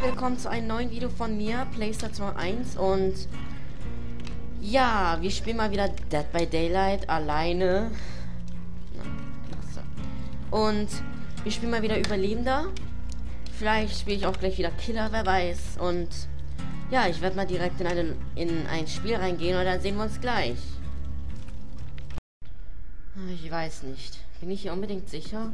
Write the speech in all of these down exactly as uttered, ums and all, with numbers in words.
willkommen zu einem neuen Video von mir, PlayStation eins. Und ja, wir spielen mal wieder Dead by Daylight alleine. Und wir spielen mal wieder Überlebender. Vielleicht spiele ich auch gleich wieder Killer, wer weiß. Und ja, ich werde mal direkt in, eine, in ein Spiel reingehen und dann sehen wir uns gleich. Ich weiß nicht. Bin ich hier unbedingt sicher?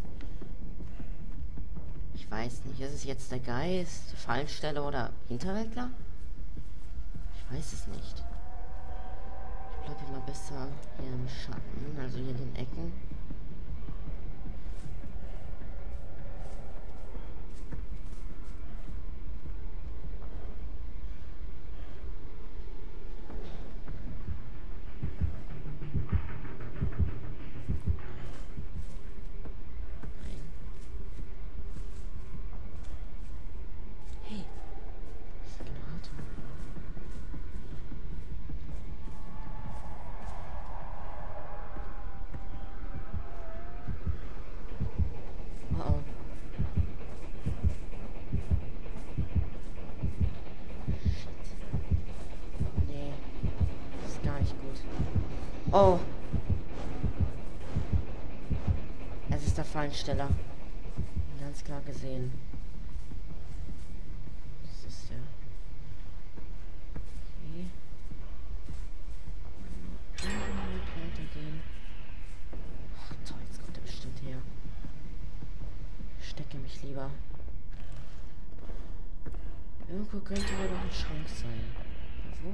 Ich weiß nicht. Ist es jetzt der Geist, Fallensteller oder Hinterwäldler? Ich weiß es nicht. Ich bleibe immer besser hier im Schatten, also hier in den Ecken. Oh. Es ist der Fallensteller. Ganz klar gesehen. Das ist der. Okay. Weitergehen. Ach toll, jetzt kommt er bestimmt her. Ich stecke mich lieber. Irgendwo könnte wohl noch ein Schrank sein. Wo?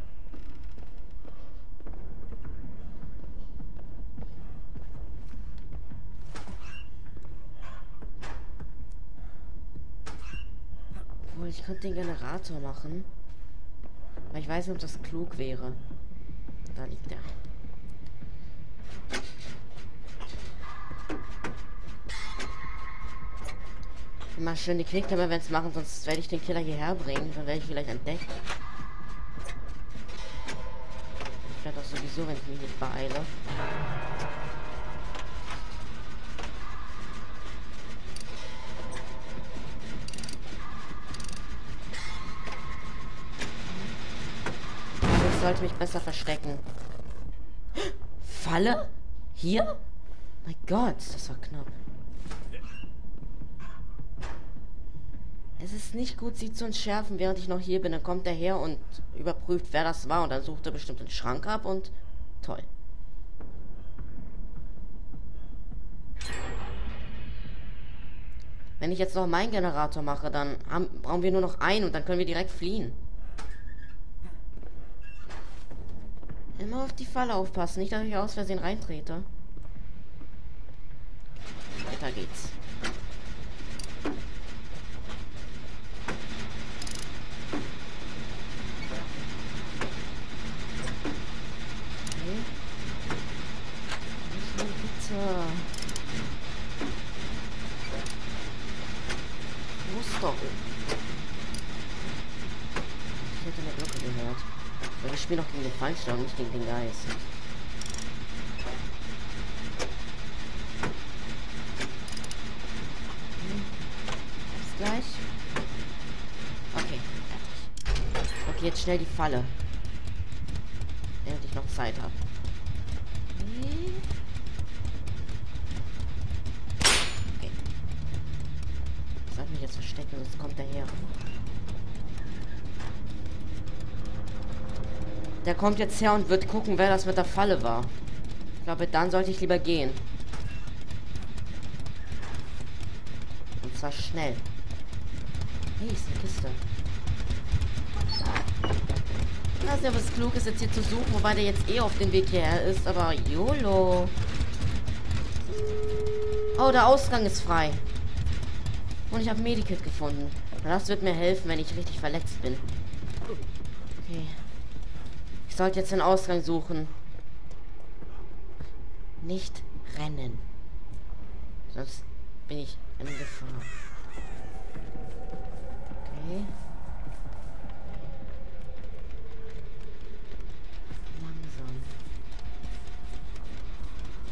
Ich könnte den Generator machen. Aber ich weiß nicht, ob das klug wäre. Da liegt er. Mal schön die Quicktime-Events machen, sonst werde ich den Killer hierher bringen. Dann werde ich vielleicht entdeckt. Vielleicht auch sowieso, wenn ich mich nicht beeile. Ich sollte mich besser verstecken. Falle? Hier? Mein Gott, das war knapp. Es ist nicht gut, sie zu entschärfen, während ich noch hier bin. Dann kommt er her und überprüft, wer das war. Und dann sucht er bestimmt den Schrank ab und toll. Wenn ich jetzt noch meinen Generator mache, dann haben, brauchen wir nur noch einen und dann können wir direkt fliehen. Immer auf die Falle aufpassen, nicht, dass ich aus Versehen reintrete. Weiter geht's. Okay. Bitte. Muss doch. Ich hätte eine Glocke gehört. Weil wir spielen noch gegen den Fallensteller und nicht gegen den Geist. Hm. Bis gleich. Okay, fertig. Okay, jetzt schnell die Falle. Während ich noch Zeit habe. Okay. Okay. Ich sollte mich jetzt verstecken, sonst kommt er her. Der kommt jetzt her und wird gucken, wer das mit der Falle war. Ich glaube, dann sollte ich lieber gehen. Und zwar schnell. Hey, ist eine Kiste. Ich weiß nicht, ob es klug ist, jetzt hier zu suchen, wobei der jetzt eh auf dem Weg hierher ist, aber YOLO. Oh, der Ausgang ist frei. Und ich habe ein Medikit gefunden. Das wird mir helfen, wenn ich richtig verletzt bin. Okay. Ich sollte jetzt den Ausgang suchen. Nicht rennen. Sonst bin ich in Gefahr. Okay. Langsam.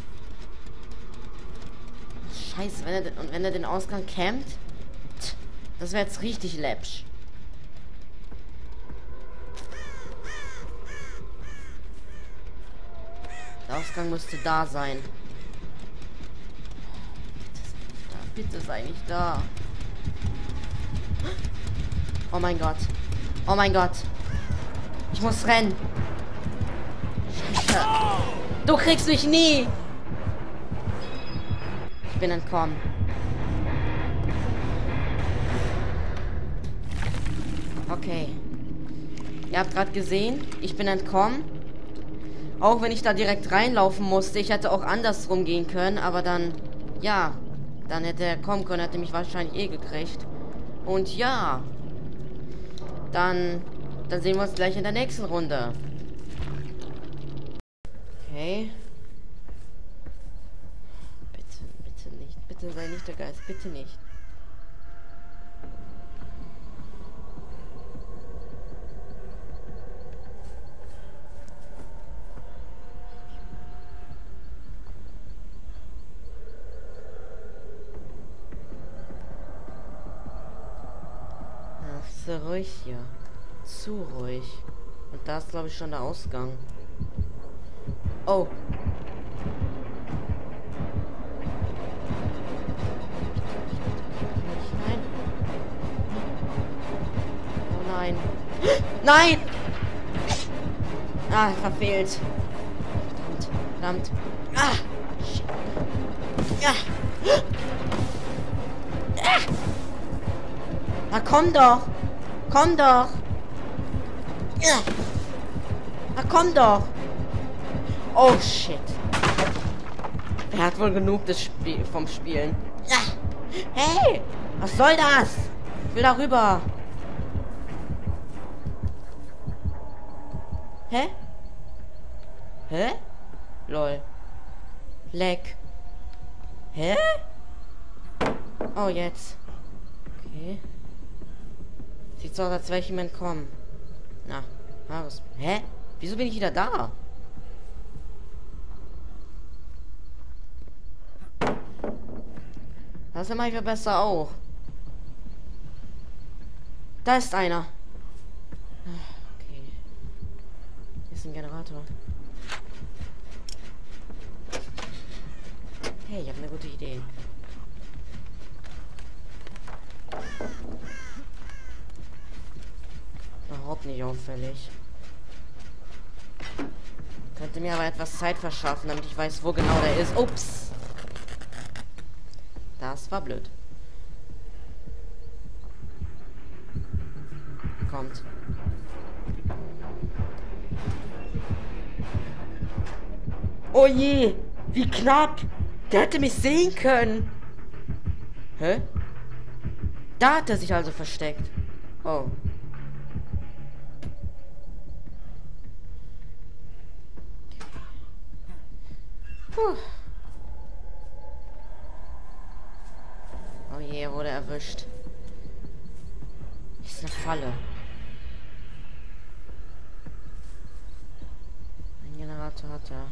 Scheiße, wenn er, und wenn er den Ausgang campt. Das wäre jetzt richtig läppsch. Der Ausgang müsste da sein. Bitte sei nicht da. Oh mein Gott. Oh mein Gott. Ich muss rennen. Scheiße. Du kriegst mich nie. Ich bin entkommen. Okay. Ihr habt gerade gesehen, ich bin entkommen. Auch wenn ich da direkt reinlaufen musste. Ich hätte auch andersrum gehen können, aber dann, ja, dann hätte er kommen können, hätte mich wahrscheinlich eh gekriegt. Und ja, dann, dann sehen wir uns gleich in der nächsten Runde. Okay. Bitte, bitte nicht. Bitte sei nicht der Geist. Bitte nicht. Ach, so ruhig hier. Zu ruhig. Und da ist, glaube ich, schon der Ausgang. Oh. Nein. Oh nein. Nein! Ah, verfehlt. Verdammt, verdammt. Ah! Shit. Ja. Ah! Na komm doch! Komm doch! Ja. Na komm doch! Oh shit. Er hat wohl genug des Spiel vom Spielen. Ja. Hey! Was soll das? Ich will da rüber. Hä? Hä? Lol. Leck. Hä? Oh, jetzt. Okay. Sieht so aus, als wäre ich ihm entkommen. Na, Haus. Hä? Wieso bin ich wieder da? Das mache ich ja besser auch. Da ist einer. Okay. Hier ist ein Generator. Hey, ich habe eine gute Idee. Überhaupt nicht auffällig. Könnte mir aber etwas Zeit verschaffen, damit ich weiß, wo genau der ist. Ups. Das war blöd. Kommt. Oh je, wie knapp. Der hätte mich sehen können. Hä? Da hat er sich also versteckt. Oh. Puh. Oh je, er wurde erwischt. Ist eine Falle. Ein Generator hat er.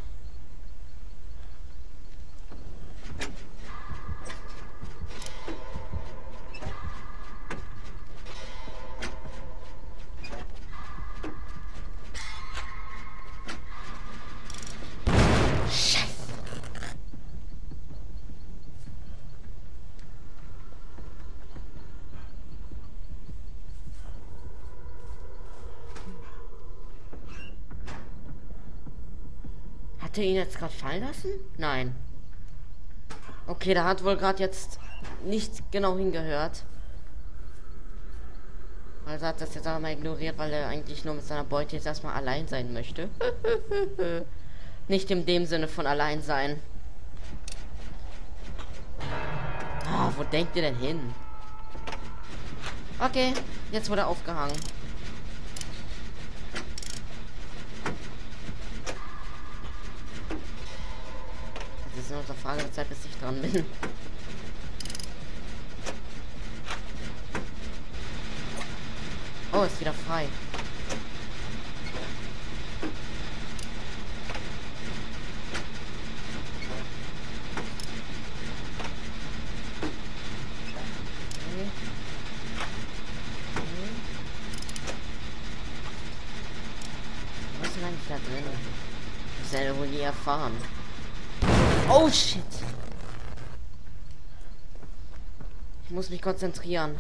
Hat er ihn jetzt gerade fallen lassen? Nein. Okay, da hat wohl gerade jetzt nicht genau hingehört. Also hat das jetzt auch mal ignoriert, weil er eigentlich nur mit seiner Beute jetzt erstmal allein sein möchte. Nicht in dem Sinne von allein sein. Ah, wo denkt ihr denn hin? Okay, jetzt wurde er aufgehangen. Das ist nur noch eine Frage der Zeit, bis ich dran bin. Oh, ist wieder frei. Okay. ich da drin? Das werde ich wohl nie erfahren. Oh shit! Ich muss mich konzentrieren.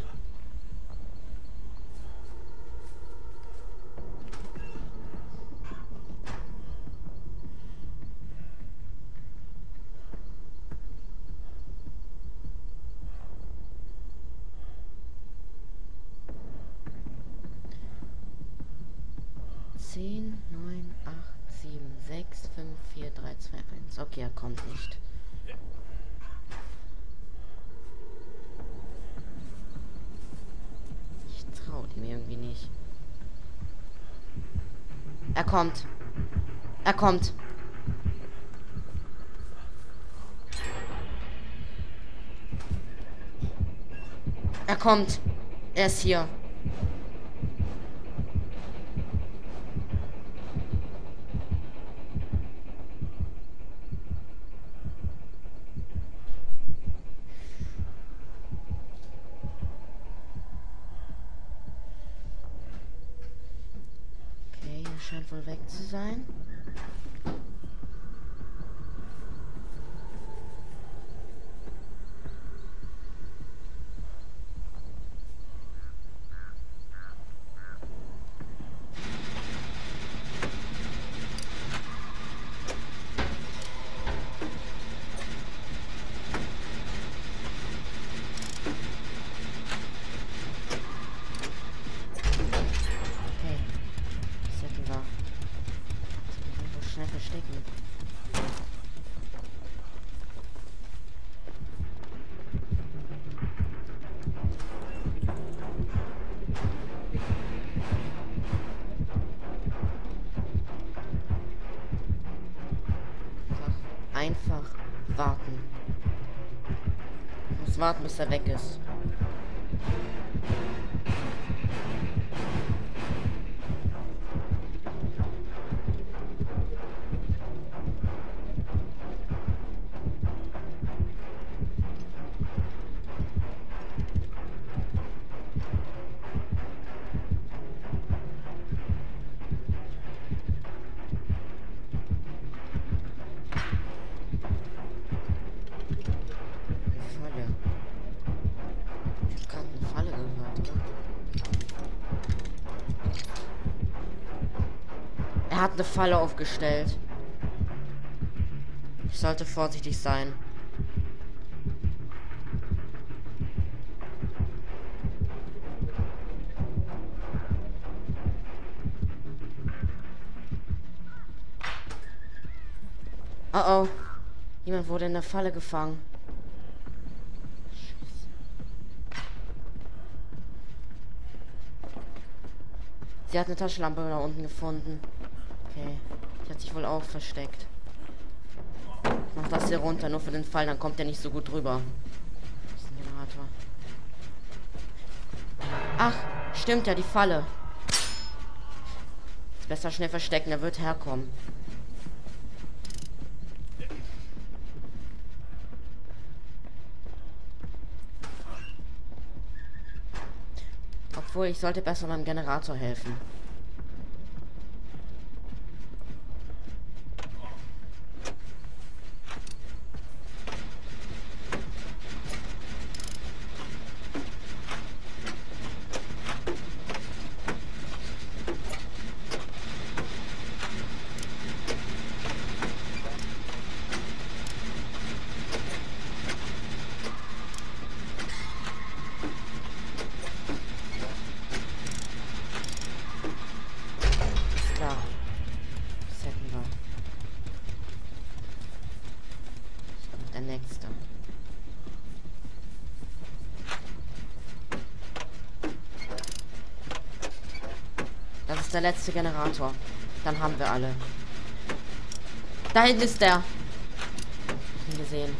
zehn, neun, acht, sieben, sechs, fünf, vier, drei, zwei, eins. Okay, er kommt nicht. Ich traue ihm irgendwie nicht. Er kommt. Er kommt. Er kommt. Er ist hier. Scheint wohl weg zu sein. Schnell verstecken. Einfach, einfach warten. Ich muss warten, bis er weg ist. Er hat eine Falle aufgestellt. Ich sollte vorsichtig sein. Oh oh. Jemand wurde in der Falle gefangen. Sie hat eine Taschenlampe da unten gefunden. Okay. Die hat sich wohl auch versteckt. Ich mach das hier runter, nur für den Fall, dann kommt er nicht so gut drüber. Das ist ein Generator. Ach, stimmt ja, die Falle. Ist besser schnell verstecken, er wird herkommen. Obwohl, ich sollte besser beim Generator helfen. Nächste. Das ist der letzte Generator. Dann haben wir alle. Da hinten ist der. Ich hab ihn gesehen.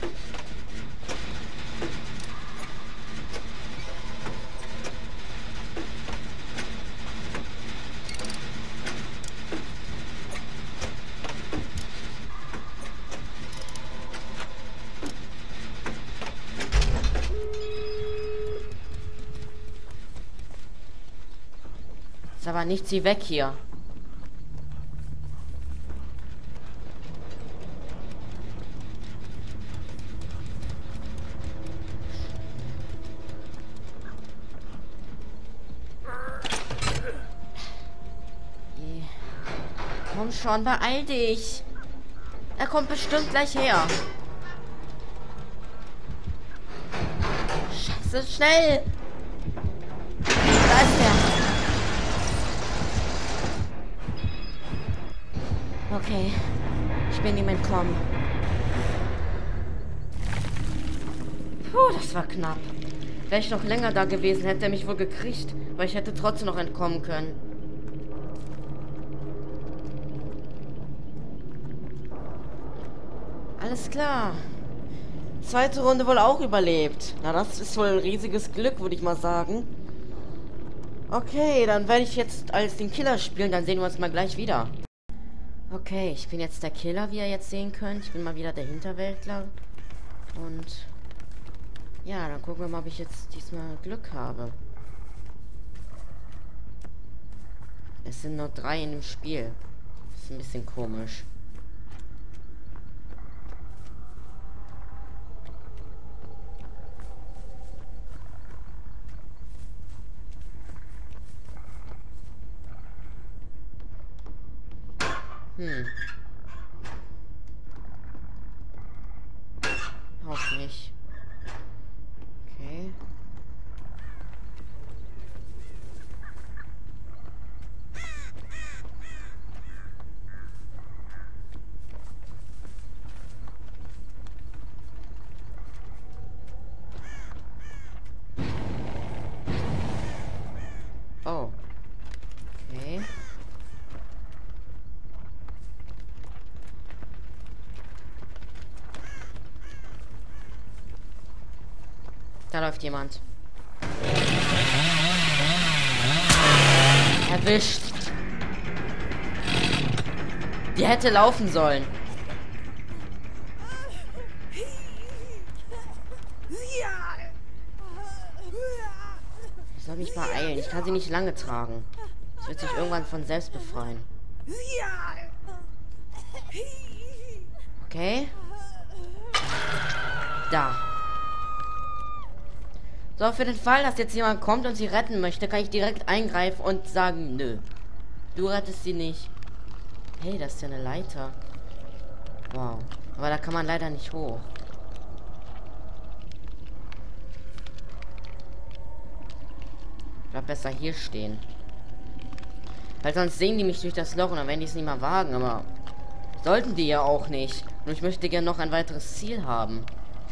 Ist aber nicht sie weg hier. Komm schon, beeil dich. Er kommt bestimmt gleich her. Scheiße, schnell. Da ist er. Okay. Ich bin ihm entkommen. Puh, das war knapp. Wäre ich noch länger da gewesen, hätte er mich wohl gekriegt, weil ich hätte trotzdem noch entkommen können. Alles klar. Zweite Runde wohl auch überlebt. Na, das ist wohl ein riesiges Glück, würde ich mal sagen. Okay, dann werde ich jetzt als den Killer spielen, dann sehen wir uns mal gleich wieder. Okay, ich bin jetzt der Killer, wie ihr jetzt sehen könnt. Ich bin mal wieder der Hinterwäldler. Und ja, dann gucken wir mal, ob ich jetzt diesmal Glück habe. Es sind nur drei in dem Spiel. Das ist ein bisschen komisch. Hm. Auch nicht. Okay. Oh. Okay. Da läuft jemand. Erwischt. Die hätte laufen sollen. Ich soll mich beeilen. Ich kann sie nicht lange tragen. Es wird sich irgendwann von selbst befreien. Okay. Da. So, für den Fall, dass jetzt jemand kommt und sie retten möchte, kann ich direkt eingreifen und sagen, nö. Du rettest sie nicht. Hey, das ist ja eine Leiter. Wow. Aber da kann man leider nicht hoch. Ich bleib besser hier stehen. Weil sonst sehen die mich durch das Loch und dann werden die es nicht mal wagen, aber sollten die ja auch nicht. Nur ich möchte gerne noch ein weiteres Ziel haben.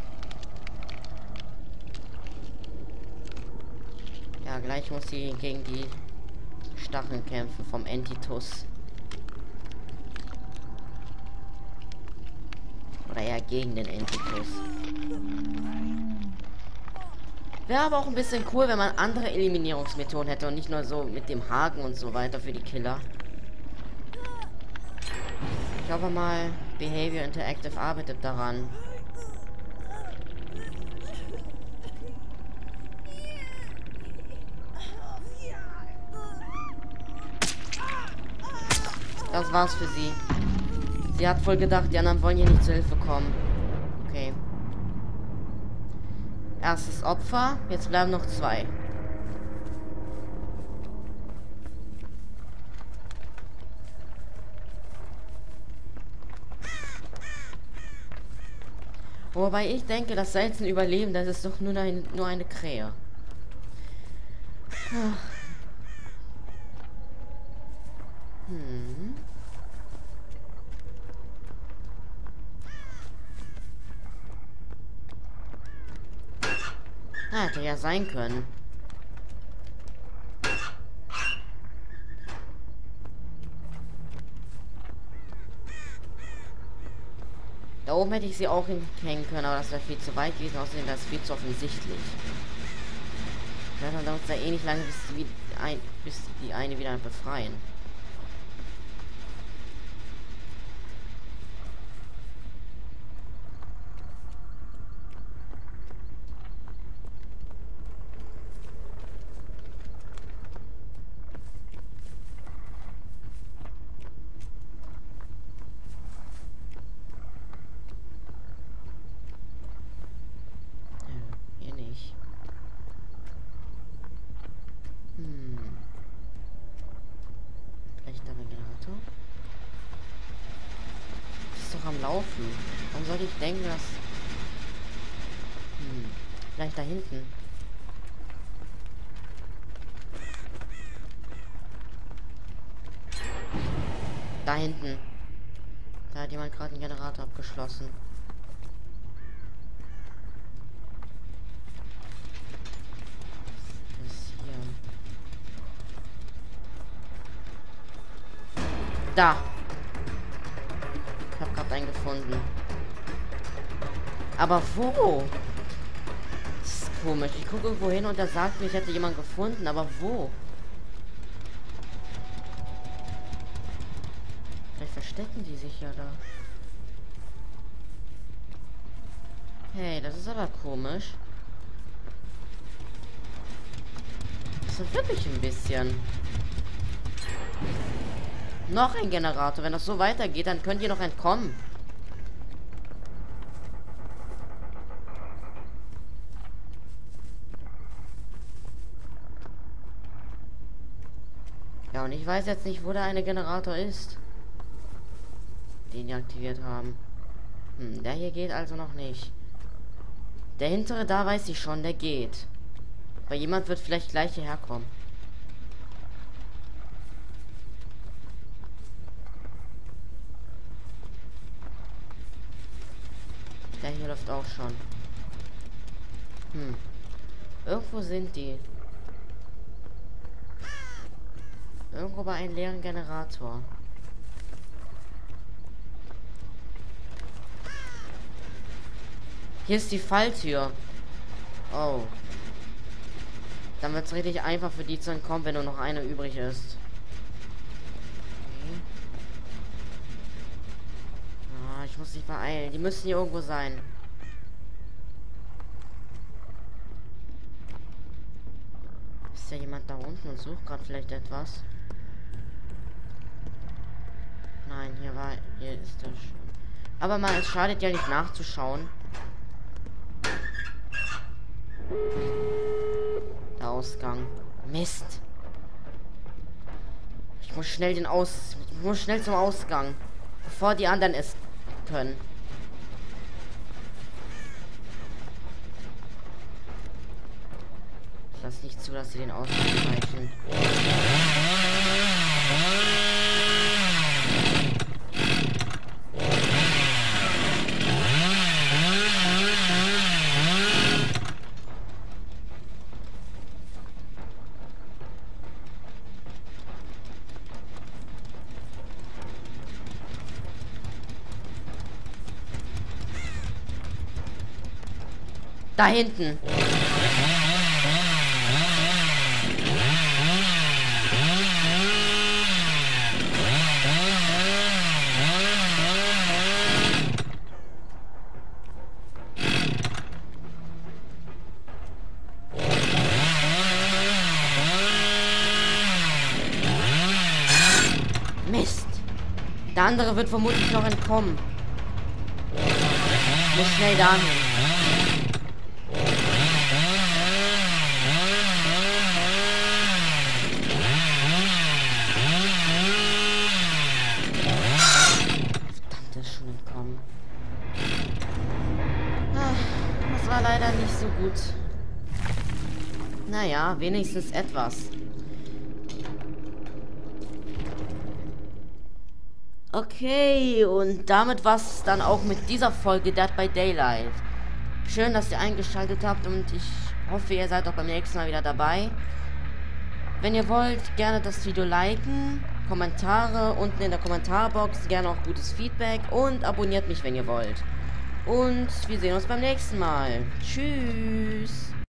Ja, gleich muss sie gegen die Stacheln kämpfen vom Entitus. Oder eher gegen den Entitus. Wäre aber auch ein bisschen cool, wenn man andere Eliminierungsmethoden hätte und nicht nur so mit dem Haken und so weiter für die Killer. Ich hoffe mal, Behavior Interactive arbeitet daran. Das war's für sie. Sie hat wohl gedacht, die anderen wollen hier nicht zur Hilfe kommen. Okay. Erstes Opfer. Jetzt bleiben noch zwei. Wobei ich denke, das seltene Überleben, das ist doch nur eine, nur eine Krähe. Ach. Hm. Ah, hätte ja sein können. Da oben hätte ich sie auch hinhängen können, aber das wäre viel zu weit gewesen. Außerdem wäre es viel zu offensichtlich. Ja, dann dauert es ja eh nicht lange, bis die, ein, bis die eine wieder befreien. laufen? Warum soll ich denken, dass... Hm, vielleicht da hinten. Da hinten. Da hat jemand gerade einen Generator abgeschlossen. Was ist hier? Da. Ich hab gerade einen gefunden. Aber wo? Das ist komisch. Ich gucke irgendwo hin und er sagt mir, ich hätte jemanden gefunden. Aber wo? Vielleicht verstecken die sich ja da. Hey, das ist aber komisch. Das ist wirklich ein bisschen. Noch ein Generator. Wenn das so weitergeht, dann könnt ihr noch entkommen. Ja, und ich weiß jetzt nicht, wo der eine Generator ist, den wir aktiviert haben. Hm, der hier geht also noch nicht. Der hintere, da weiß ich schon, der geht. Weil jemand wird vielleicht gleich hierher kommen. Der hier läuft auch schon. Hm. Irgendwo sind die. Irgendwo bei einem leeren Generator. Hier ist die Falltür. Oh. Dann wird es richtig einfach für die zu entkommen, wenn nur noch eine übrig ist. Okay. Ah, ich muss mich beeilen. Die müssen hier irgendwo sein. Ist ja jemand da unten und sucht gerade vielleicht etwas? Nein, hier war... Hier ist er schon. Aber mal, es schadet ja nicht nachzuschauen. Der Ausgang. Mist. Ich muss schnell den Aus... Ich muss schnell zum Ausgang. Bevor die anderen es können. Ich lasse nicht zu, dass sie den Ausgang erreichen. Da hinten. Mist. Der andere wird vermutlich noch entkommen. Ich muss schnell dahin. Das war leider nicht so gut. Naja, wenigstens etwas. Okay, und damit war es dann auch mit dieser Folge Dead by Daylight. Schön, dass ihr eingeschaltet habt und ich hoffe, ihr seid auch beim nächsten Mal wieder dabei. Wenn ihr wollt, gerne das Video liken, Kommentare unten in der Kommentarbox, gerne auch gutes Feedback und abonniert mich, wenn ihr wollt. Und wir sehen uns beim nächsten Mal. Tschüss.